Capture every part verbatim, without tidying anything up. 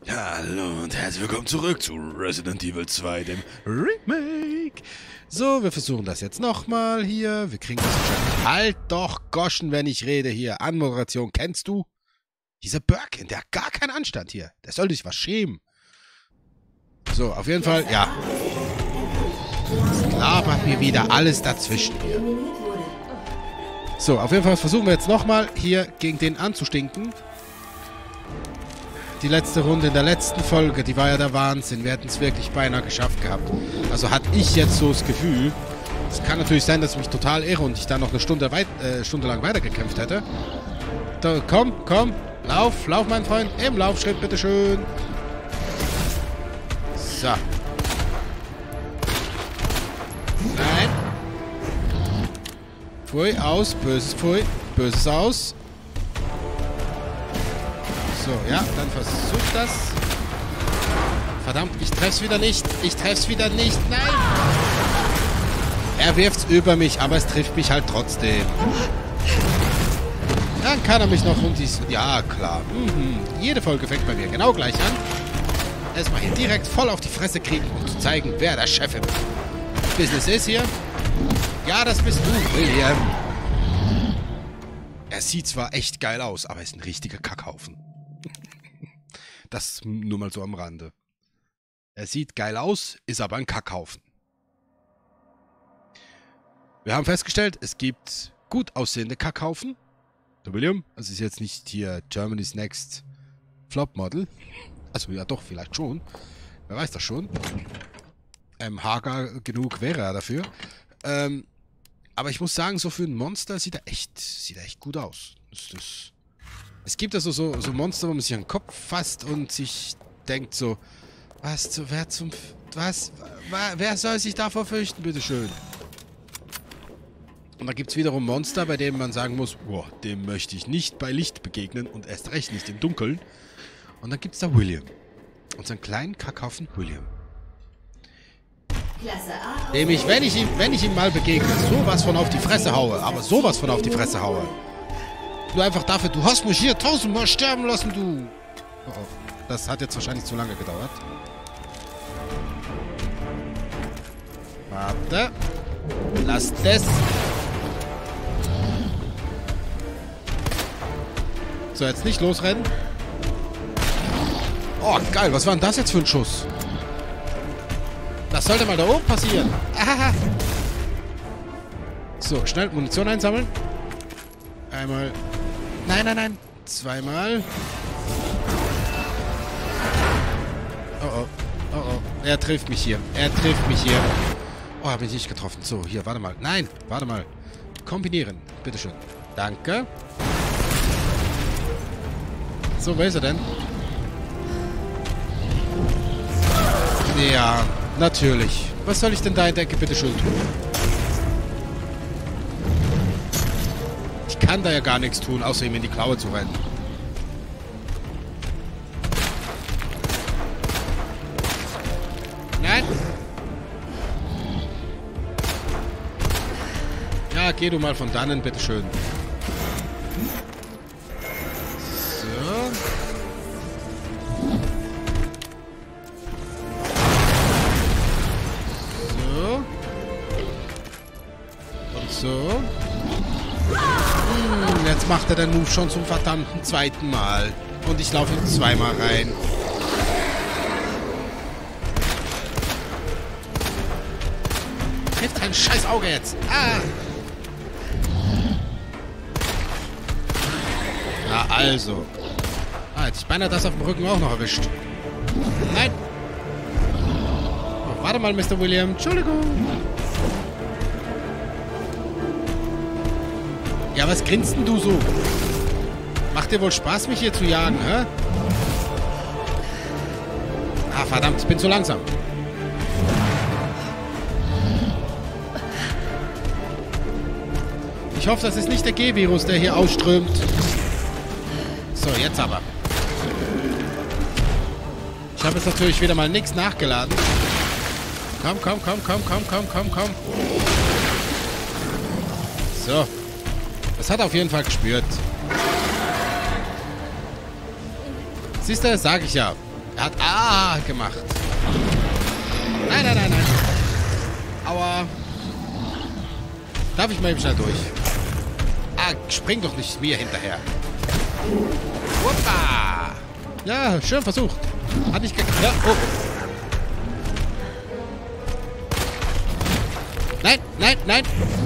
Hallo und herzlich willkommen zurück zu Resident Evil zwei, dem Remake. So, wir versuchen das jetzt nochmal hier. Wir kriegen das wahrscheinlich... Halt doch, Goschen, wenn ich rede hier. Anmoderation, kennst du? Dieser Birkin, der hat gar keinen Anstand hier. Der sollte sich was schämen. So, auf jeden Fall, ja. Es labert mir wieder alles dazwischen hier. So, auf jeden Fall versuchen wir jetzt nochmal hier gegen den anzustinken. Die letzte Runde in der letzten Folge, die war ja der Wahnsinn. Wir hätten es wirklich beinahe geschafft gehabt. Also hatte ich jetzt so das Gefühl. Es kann natürlich sein, dass ich mich total irre und ich da noch eine Stunde, weit, äh, Stunde lang weitergekämpft hätte. Da, komm, komm, lauf, lauf, mein Freund. Im Laufschritt, bitteschön. So. Nein. Pfui, aus, böses Pfui, böses aus. So, ja, dann versuch das. Verdammt, ich treff's wieder nicht. Ich treff's wieder nicht. Nein! Er wirft's über mich, aber es trifft mich halt trotzdem. Dann kann er mich noch um dies... Ja, klar. Mhm. Jede Folge fängt bei mir genau gleich an. Erstmal hier direkt voll auf die Fresse kriegen, um zu zeigen, wer der Chef im Business ist hier. Ja, das bist du, William. Er sieht zwar echt geil aus, aber er ist ein richtiger Kackhaufen. Das nur mal so am Rande. Er sieht geil aus, ist aber ein Kackhaufen. Wir haben festgestellt, es gibt gut aussehende Kackhaufen. Der William, das ist jetzt nicht hier Germany's Next Flop Model. Also ja doch, vielleicht schon. Wer weiß das schon. Ähm, hager genug wäre er dafür. Ähm, aber ich muss sagen, so für ein Monster sieht er echt, sieht er echt gut aus. Das, das Es gibt also so, so Monster, wo man sich an den Kopf fasst und sich denkt so, was, zu, wer zum, was, wer soll sich davor fürchten, bitteschön? Und da gibt es wiederum Monster, bei denen man sagen muss, boah, dem möchte ich nicht bei Licht begegnen und erst recht nicht im Dunkeln. Und dann gibt es da William. Unseren kleinen Kackhaufen William. Dem ich, wenn ich ihm, wenn ich ihm mal begegne, sowas von auf die Fresse haue, aber sowas von auf die Fresse haue. Nur einfach dafür, du hast mich hier tausendmal sterben lassen, du. Oh, oh. Das hat jetzt wahrscheinlich zu lange gedauert. Warte. Lass das. So, jetzt nicht losrennen. Oh, geil. Was war denn das jetzt für ein Schuss? Das sollte mal da oben passieren. Ahaha. So, schnell Munition einsammeln. Einmal. Nein, nein, nein. Zweimal. Oh, oh. Oh, oh. Er trifft mich hier. Er trifft mich hier. Oh, habe ich nicht getroffen. So, hier, warte mal. Nein, warte mal. Kombinieren. Bitteschön. Danke. So, wer ist er denn? Ja, natürlich. Was soll ich denn da in der Ecke bitteschön tun? Ich kann da ja gar nichts tun, außer ihm in die Klaue zu rennen. Nein. Ja, geh du mal von dannen, bitteschön. So. So. Und so. Hm, jetzt macht er den Move schon zum verdammten zweiten Mal. Und ich laufe ihm zweimal rein. Trifft ein scheiß Auge jetzt. Ah! Na also. Ah, jetzt ich beinahe das auf dem Rücken auch noch erwischt. Nein. Oh, warte mal, Mister William. Entschuldigung. Ja, was grinst denn du so? Macht dir wohl Spaß, mich hier zu jagen, hä? Ah, verdammt, ich bin zu langsam. Ich hoffe, das ist nicht der G-Virus, der hier ausströmt. So, jetzt aber. Ich habe jetzt natürlich wieder mal nichts nachgeladen. Komm, komm, komm, komm, komm, komm, komm, komm. So. Das hat er auf jeden Fall gespürt. Siehst du, sag ich ja. Er hat Ah gemacht. Nein, nein, nein, nein. Aua. Darf ich mal eben schnell durch? Ah, spring doch nicht mir hinterher. Hoppa. Ja, schön versucht. Hat nicht geklappt. Ja, oh. Nein, nein, nein.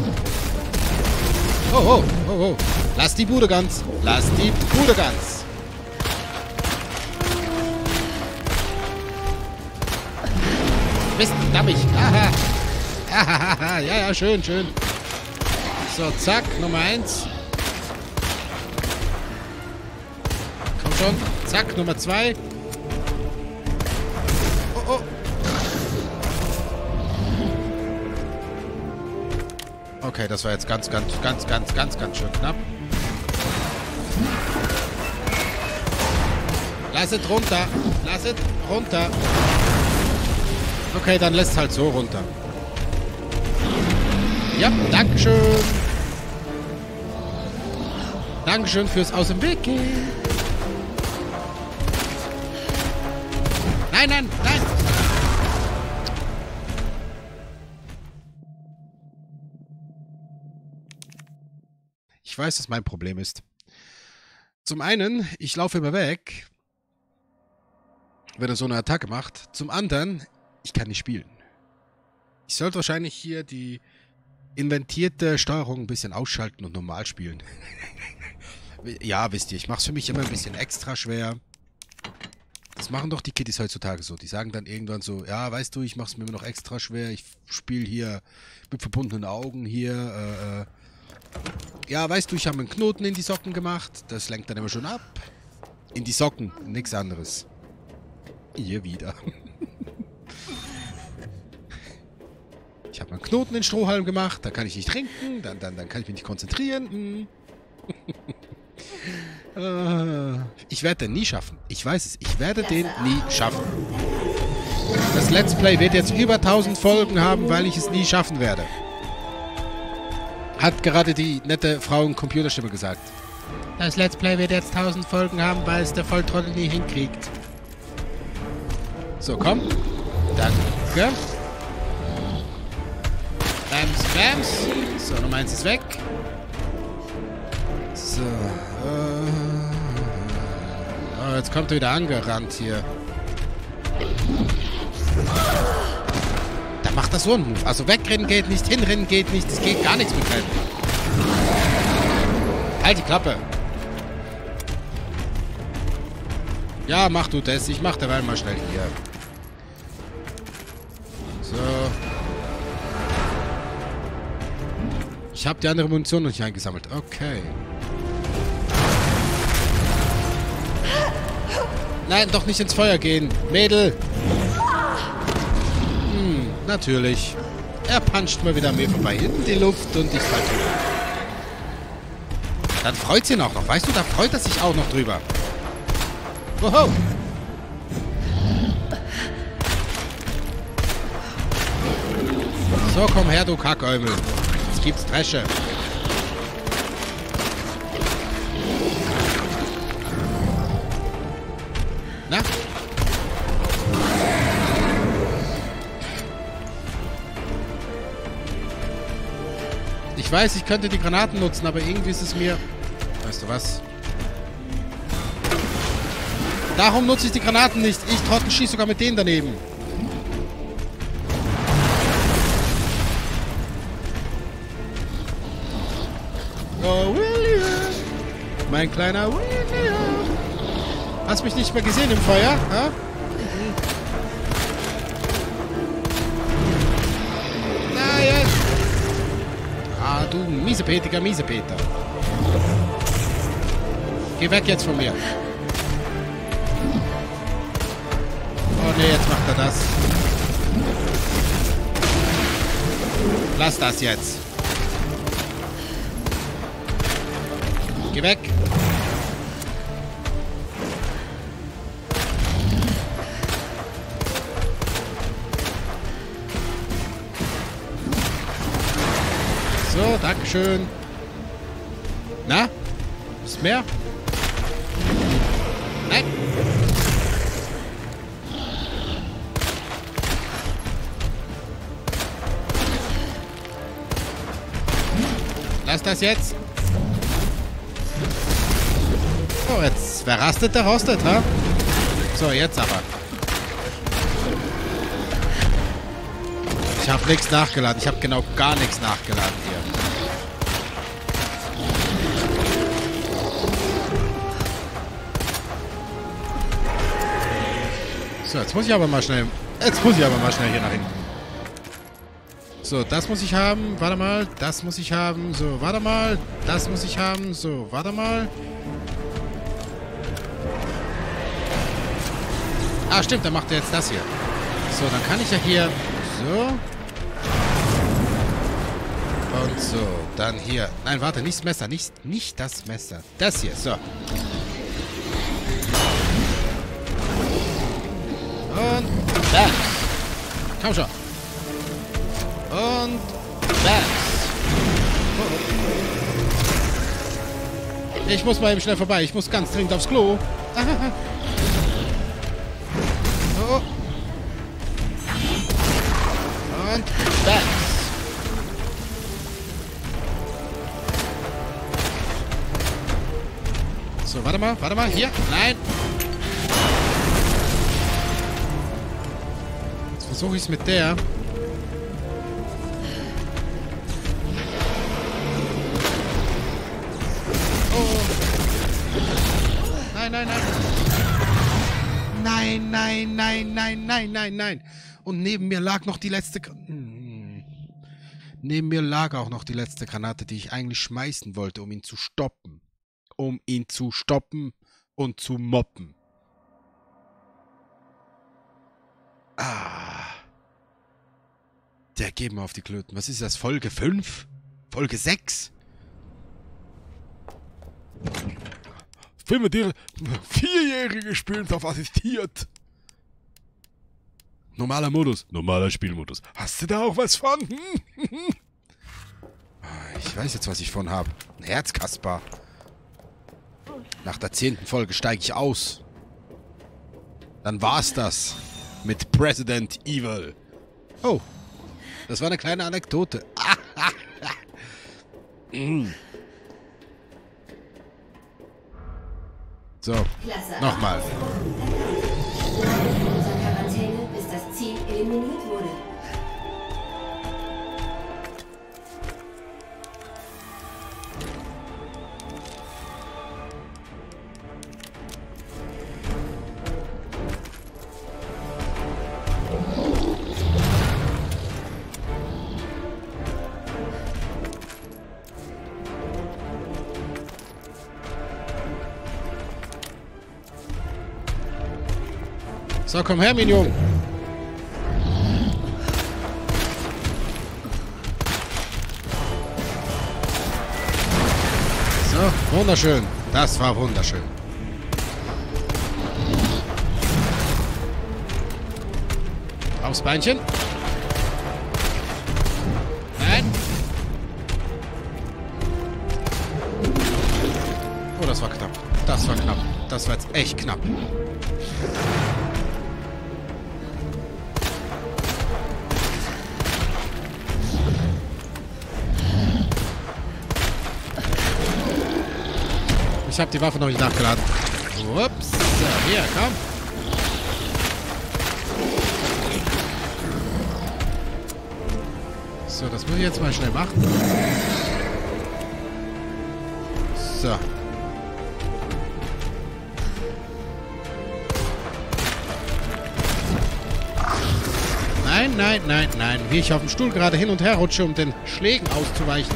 Oh, oh, oh, oh. Lass die Bude ganz. Lass die Bude ganz. Mist, dammig. Aha. Ahaha. Ja, ja, schön, schön. So, zack, Nummer eins. Komm schon. Zack, Nummer zwei. Oh, oh. Okay, das war jetzt ganz, ganz, ganz, ganz, ganz, ganz schön knapp. Lasset runter. Lasset runter. Okay, dann lässt halt so runter. Ja, dankeschön. Dankeschön fürs Aus dem Weg gehen. Nein, nein, nein. Ich weiß, dass mein Problem ist. Zum einen, ich laufe immer weg, wenn er so eine Attacke macht. Zum anderen, ich kann nicht spielen. Ich sollte wahrscheinlich hier die inventierte Steuerung ein bisschen ausschalten und normal spielen. Ja, wisst ihr, ich mache es für mich immer ein bisschen extra schwer. Das machen doch die Kiddies heutzutage so. Die sagen dann irgendwann so, ja, weißt du, ich mache es mir immer noch extra schwer. Ich spiele hier mit verbundenen Augen hier. Äh, äh. Ja, weißt du, ich habe einen Knoten in die Socken gemacht. Das lenkt dann immer schon ab. In die Socken, nichts anderes. Hier wieder. Ich habe einen Knoten in den Strohhalm gemacht. Da kann ich nicht trinken. Dann, dann, dann kann ich mich nicht konzentrieren. Hm. Ich werde den nie schaffen. Ich weiß es. Ich werde den nie schaffen. Das Let's Play wird jetzt über tausend Folgen haben, weil ich es nie schaffen werde. Hat gerade die nette Frau in Computerstimme gesagt. Das Let's Play wird jetzt tausend Folgen haben, weil es der Volltrottel nie hinkriegt. So, komm. Danke. Bams, bams. So, Nummer eins ist weg. So. Äh, oh, jetzt kommt er wieder angerannt hier. Da macht er so einen Move. Also wegrennen geht nicht, hinrennen geht nicht. Es geht gar nichts mit Rennen. Halt die Klappe. Ja, mach du das. Ich mach derweil mal schnell hier. So. Ich habe die andere Munition noch nicht eingesammelt. Okay. Nein, doch nicht ins Feuer gehen. Mädel. Hm, natürlich. Er puncht mal wieder an mir vorbei in die Luft und ich fall drüber. Dann freut sie ihn auch noch. Weißt du, da freut er sich auch noch drüber. Woho. So, komm her, du Kackäumel. Jetzt gibt's Dresche. Na? Ich weiß, ich könnte die Granaten nutzen, aber irgendwie ist es mir... Weißt du was? Darum nutze ich die Granaten nicht. Ich trotzdem schieße sogar mit denen daneben. Oh, William. Mein kleiner William. Hast mich nicht mehr gesehen im Feuer? Ha? Na jetzt. Ah, du miesepetiger Miesepeter. Geh weg jetzt von mir. Oh ne, jetzt macht er das. Lass das jetzt. Geh weg. So, dankeschön. Na? Ist mehr? Nein. Was ist das jetzt? Oh, jetzt, wer rastet, der rostet, ha? So, jetzt aber. Ich habe nichts nachgeladen. Ich habe genau gar nichts nachgeladen hier. So, jetzt muss ich aber mal schnell... Jetzt muss ich aber mal schnell hier nach hinten. So, das muss ich haben. Warte mal. Das muss ich haben. So, warte mal. Das muss ich haben. So, warte mal. Ah, stimmt. Dann macht er jetzt das hier. So, dann kann ich ja hier... So. Und so. Dann hier. Nein, warte. Nicht das Messer. Nicht, nicht das Messer. Das hier. So. Und bam. Komm schon. Und bam. Ich muss mal eben schnell vorbei. Ich muss ganz dringend aufs Klo. Oh. Und bam. So, warte mal. Warte mal. Hier. Nein. Versuche ich es mit der. Oh. Nein, nein, nein. Nein, nein, nein, nein, nein, nein, nein. Und neben mir lag noch die letzte... Hm. Neben mir lag auch noch die letzte Granate, die ich eigentlich schmeißen wollte, um ihn zu stoppen. Um ihn zu stoppen und zu moppen. Ah. Der geht mir auf die Klöten. Was ist das? Folge fünf? Folge sechs? Filme, die Vierjährige spielen auf assistiert. Normaler Modus. Normaler Spielmodus. Hast du da auch was von? Ich weiß jetzt, was ich von habe. Ein Herzkasper. Nach der zehnten Folge steige ich aus. Dann war's das. Mit President Evil. Oh. Das war eine kleine Anekdote. mm. So, nochmal. In unserer Quarantäne, bis das Ziel eliminiert wurde. So, komm her, mein Junge. So, wunderschön. Das war wunderschön. Aufs Beinchen. Nein. Oh, das war knapp. Das war knapp. Das war jetzt echt knapp. Ich habe die Waffe noch nicht nachgeladen. Ups. So, hier, komm. So, das muss ich jetzt mal schnell machen. So. Nein, nein, nein, nein. Wie ich auf dem Stuhl gerade hin und her rutsche, um den Schlägen auszuweichen.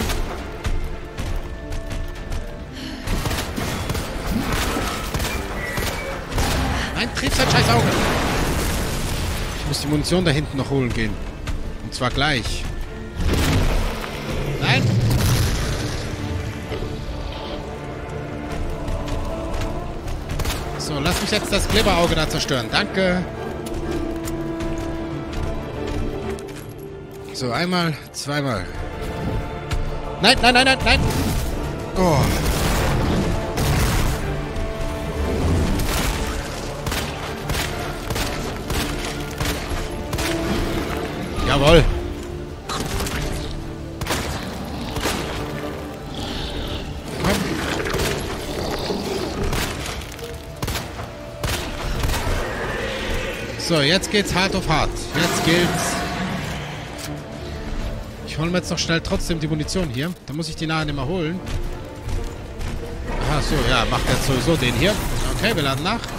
Nein, triffst halt scheiß Auge. Ich muss die Munition da hinten noch holen gehen. Und zwar gleich. Nein. So, lass mich jetzt das Glibberauge da zerstören. Danke. So, einmal, zweimal. Nein, nein, nein, nein, nein. Oh. Jawohl. So, jetzt geht's hart auf hart. Jetzt geht's... Ich hole mir jetzt noch schnell trotzdem die Munition hier. Dann muss ich die nachher nicht mehr holen. Aha, so, ja, macht jetzt sowieso den hier. Okay, wir laden nach.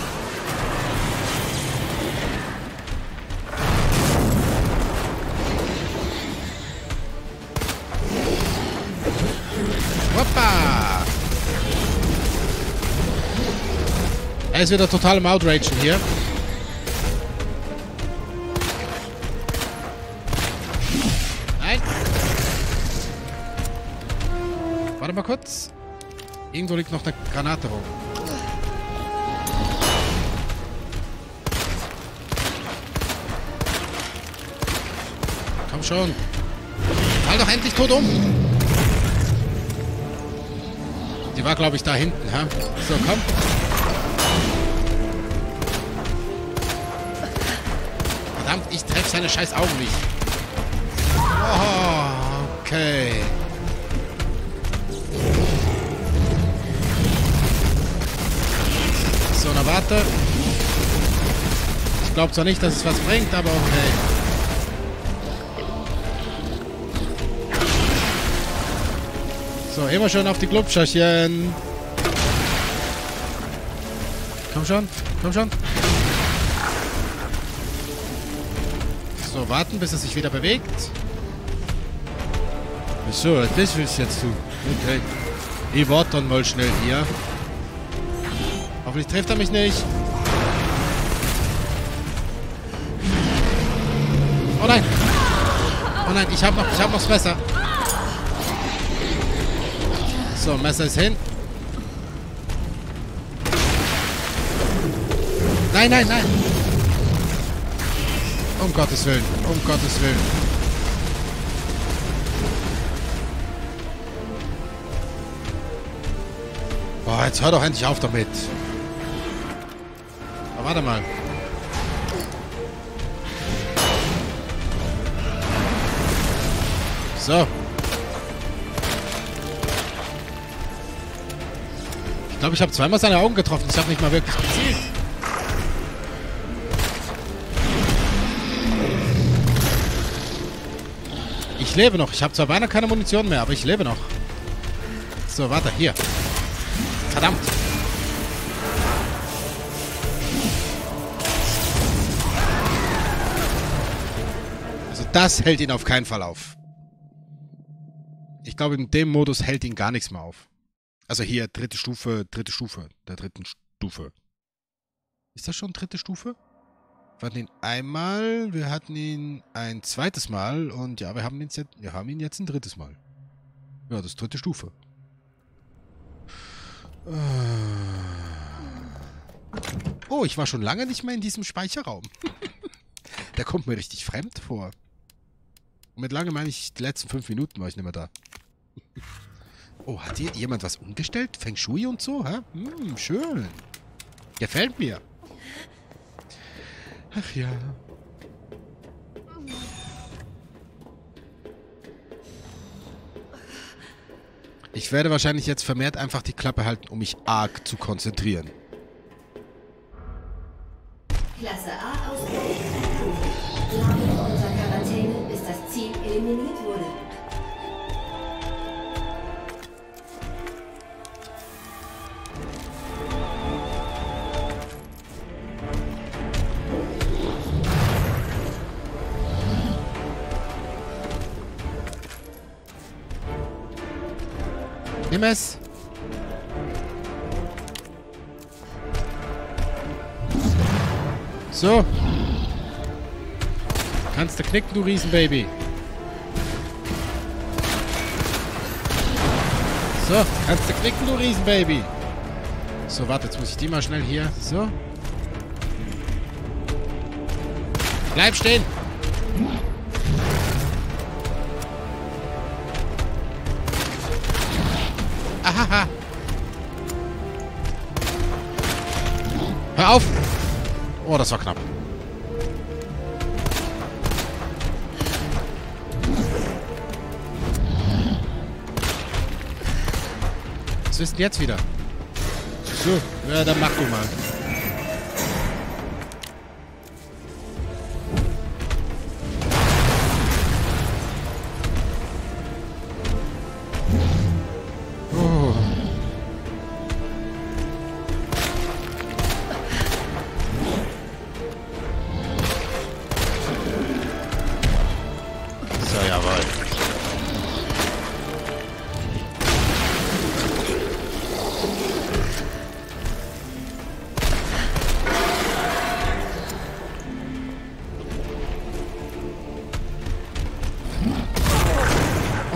Hoppa! Er ist wieder total im Outragen hier. Nein! Warte mal kurz. Irgendwo liegt noch eine Granate rum. Komm schon. Fall doch endlich tot um. Die war, glaube ich, da hinten, ha? So, komm. Verdammt, ich treffe seine scheiß Augen nicht. Oh, okay. So, na warte. Ich glaube zwar nicht, dass es was bringt, aber okay. So, immer schön auf die Glubscherchen. Komm schon, komm schon. So, warten, bis er sich wieder bewegt. So, das willst du jetzt tun. Okay. Ich warte dann mal schnell hier. Hoffentlich trifft er mich nicht. Oh nein. Oh nein, ich habe noch, ich hab noch das Messer. So, Messer ist hin. Nein, nein, nein. Um Gottes Willen. Um Gottes Willen. Boah, jetzt hör doch endlich auf damit. Aber warte mal. So. Ich glaube, ich habe zweimal seine Augen getroffen. Ich habe nicht mal wirklich gezielt. Ich lebe noch. Ich habe zwar beinahe keine Munition mehr, aber ich lebe noch. So, warte, hier. Verdammt. Also das hält ihn auf keinen Fall auf. Ich glaube, in dem Modus hält ihn gar nichts mehr auf. Also hier, dritte Stufe, dritte Stufe, der dritten Stufe. Ist das schon dritte Stufe? Wir hatten ihn einmal, wir hatten ihn ein zweites Mal und ja, wir haben ihn jetzt, wir haben ihn jetzt ein drittes Mal. Ja, das ist dritte Stufe. Oh, ich war schon lange nicht mehr in diesem Speicherraum. Der kommt mir richtig fremd vor. Und mit lange meine ich, die letzten fünf Minuten war ich nicht mehr da. Oh, hat hier jemand was umgestellt? Feng Shui und so, hä? Hm, schön. Gefällt mir. Ach ja. Ich werde wahrscheinlich jetzt vermehrt einfach die Klappe halten, um mich arg zu konzentrieren. Klasse A ausgelöst. Bleibe unter Quarantäne, bis das Ziel eliminiert wurde. Nimm es. So. Kannst du knicken, du Riesenbaby. So, kannst du knicken, du Riesenbaby. So, warte, jetzt muss ich die mal schnell hier. So. Bleib stehen. Ahaha. Hör auf. Oh, das war knapp. Was ist denn jetzt wieder? So, ja, dann mach du mal.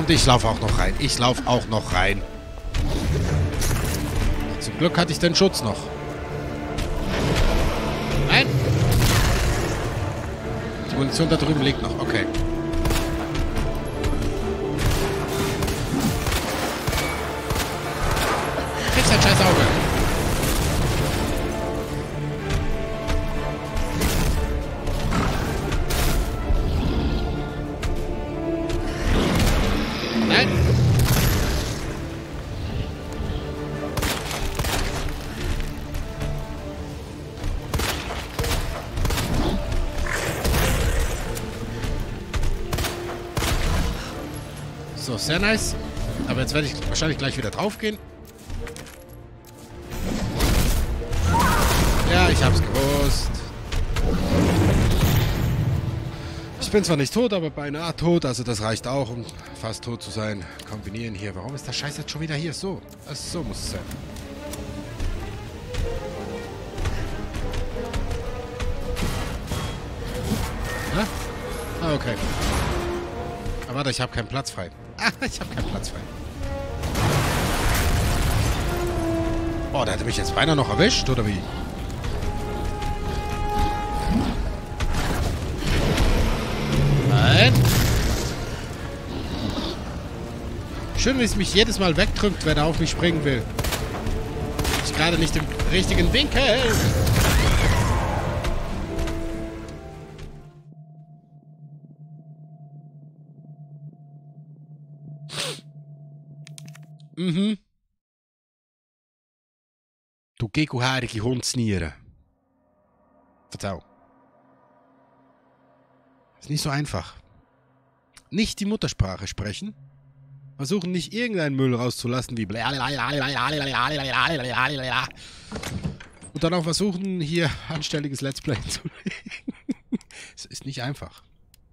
Und ich laufe auch noch rein. Ich laufe auch noch rein. Zum Glück hatte ich den Schutz noch. Nein! Die Munition da drüben liegt noch. Okay. Fix dein scheiß Auge. Nein! So, sehr nice. Aber jetzt werde ich wahrscheinlich gleich wieder drauf gehen. Ja, ich hab's gewusst. Ich bin zwar nicht tot, aber beinahe tot. Also das reicht auch, um fast tot zu sein. Kombinieren hier. Warum ist der Scheiß jetzt schon wieder hier? So. Also, so muss es sein. Na? Ah, okay. Aber warte, ich habe keinen Platz frei. Ah, ich habe keinen Platz frei. Oh, der hätte mich jetzt beinahe noch erwischt, oder wie? Nein. Schön, wie es mich jedes Mal wegdrückt, wenn er auf mich springen will. Ich gerade nicht im richtigen Winkel. Mhm. Du gegelhaarige Hundsniere. Verzeihung. Ist nicht so einfach. Nicht die Muttersprache sprechen. Versuchen nicht irgendeinen Müll rauszulassen, wie und dann auch versuchen, hier anständiges Let's Play zu legen. Es ist nicht einfach.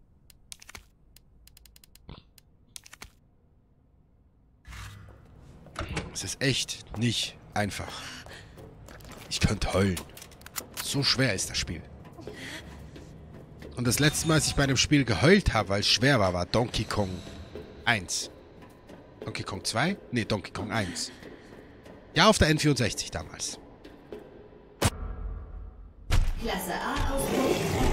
Es ist echt nicht einfach. Ich könnte heulen. So schwer ist das Spiel. Und das letzte Mal, als ich bei einem Spiel geheult habe, weil es schwer war, war Donkey Kong eins. Donkey Kong zwei? Ne, Donkey Kong eins. Ja, auf der N vierundsechzig damals. Klasse A-Ausbruch.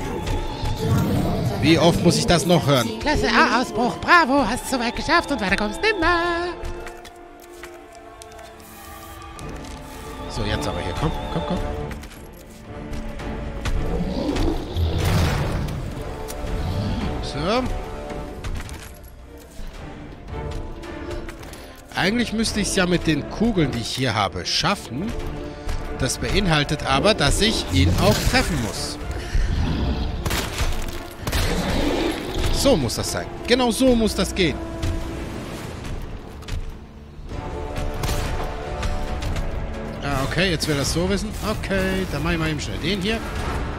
Wie oft muss ich das noch hören? Klasse A-Ausbruch, bravo, hast du soweit geschafft und weiter kommst nimmer. So, jetzt aber hier. Komm, komm, komm. So. Eigentlich müsste ich es ja mit den Kugeln, die ich hier habe, schaffen. Das beinhaltet aber, dass ich ihn auch treffen muss. So muss das sein. Genau so muss das gehen. Ah, okay, jetzt will er das so wissen. Okay, dann mache ich mal eben schnell den hier.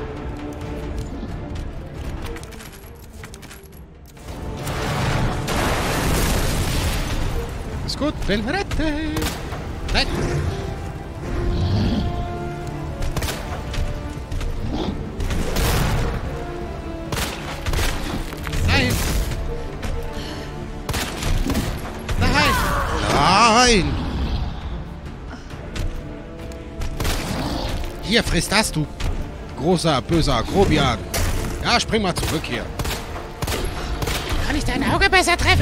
Ist gut, bin verrettet. Nein. Nein. Nein. Nein. Hier, friss das, du großer, böser Grobian. Ja, spring mal zurück hier. Kann ich dein Auge besser treffen?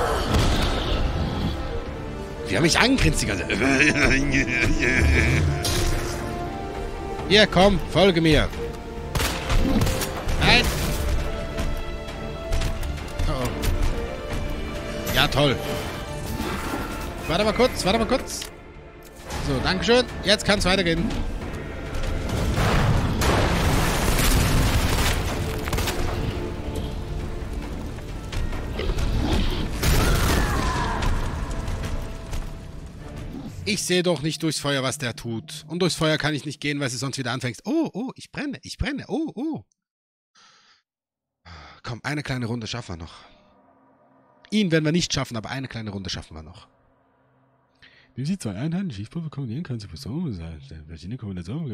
Wie haben mich angegrinst die ganze Zeit. Hier, komm, folge mir. Nein. Oh, oh. Ja, toll. Warte mal kurz, warte mal kurz. So, dankeschön. Jetzt kann es weitergehen. Ich sehe doch nicht durchs Feuer, was der tut. Und durchs Feuer kann ich nicht gehen, weil du sonst wieder anfängst. Oh, oh, ich brenne, ich brenne. Oh, oh. Komm, eine kleine Runde schaffen wir noch. Ihn werden wir nicht schaffen, aber eine kleine Runde schaffen wir noch. Wie sie zwei Einheiten Schiefpulver kombinieren können, zu Personen sein. Verschiedene Kombinationen.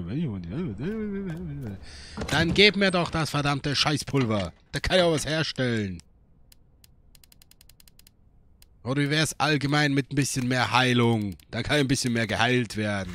Dann gib mir doch das verdammte Scheißpulver. Da kann ich auch was herstellen. Oder wie wäre es allgemein mit ein bisschen mehr Heilung? Da kann ein bisschen mehr geheilt werden.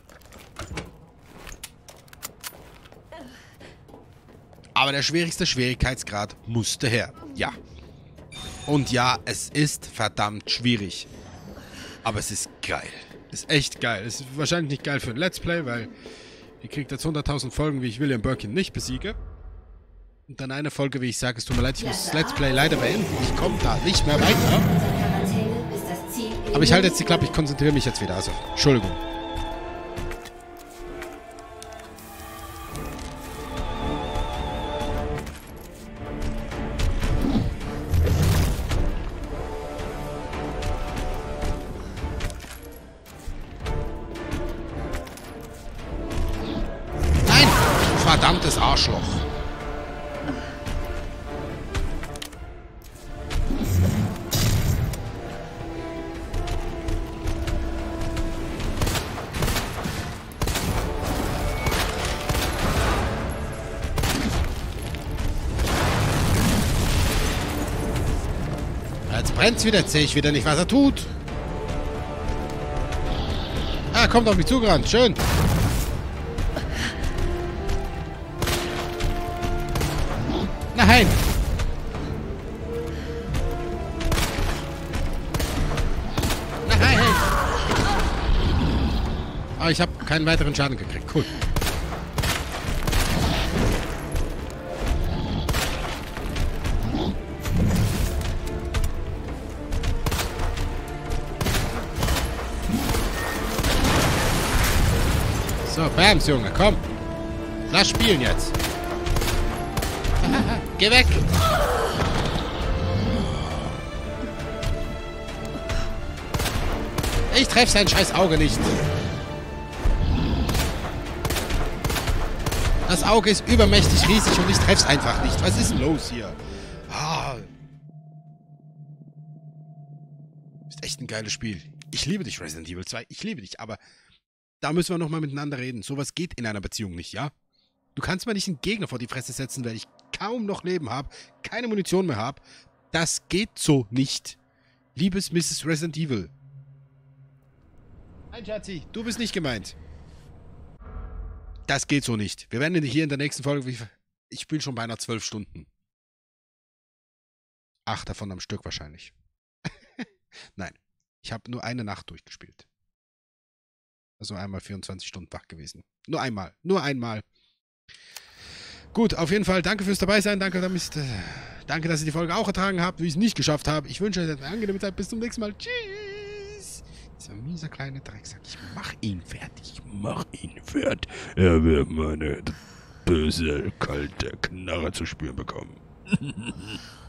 Aber der schwierigste Schwierigkeitsgrad musste her. Ja. Und ja, es ist verdammt schwierig. Aber es ist geil. Es ist echt geil. Es ist wahrscheinlich nicht geil für ein Let's Play, weil ihr kriegt jetzt hunderttausend Folgen, wie ich William Birkin nicht besiege. Und dann eine Folge, wie ich sage, es tut mir leid, ich muss das Let's Play leider beenden. Ich komme da nicht mehr weiter. Aber ich halte jetzt die Klappe, ich konzentriere mich jetzt wieder. Also, Entschuldigung. Nein! Verdammtes Arschloch. Jetzt brennt's wieder, jetzt sehe ich wieder nicht, was er tut. Ah, kommt auf mich zugerannt. Schön. Nein. Nein. Aber ich habe keinen weiteren Schaden gekriegt. Cool. So, Bams, Junge, komm. Lass spielen jetzt. Geh weg. Ich treffe sein scheiß Auge nicht. Das Auge ist übermächtig riesig und ich treffe es einfach nicht. Was ist denn los hier? Ah. Ist echt ein geiles Spiel. Ich liebe dich, Resident Evil zwei. Ich liebe dich, aber da müssen wir nochmal miteinander reden. Sowas geht in einer Beziehung nicht, ja? Du kannst mir nicht einen Gegner vor die Fresse setzen, weil ich kaum noch Leben habe, keine Munition mehr habe. Das geht so nicht. Liebes Misses Resident Evil. Nein, Schatzi, du bist nicht gemeint. Das geht so nicht. Wir werden hier in der nächsten Folge... Ich spiele schon beinahe zwölf Stunden. Acht davon am Stück wahrscheinlich. Nein, ich habe nur eine Nacht durchgespielt. Also einmal vierundzwanzig Stunden wach gewesen. Nur einmal. Nur einmal. Gut, auf jeden Fall danke fürs dabei sein. Danke, damit, äh, danke, dass ihr die Folge auch ertragen habt, wie ich es nicht geschafft habe. Ich wünsche euch eine angenehme Zeit. Bis zum nächsten Mal. Tschüss. Dieser mieser kleine Drecksack. Ich mach ihn fertig. Ich mach ihn fertig. Er wird meine böse, kalte Knarre zu spüren bekommen.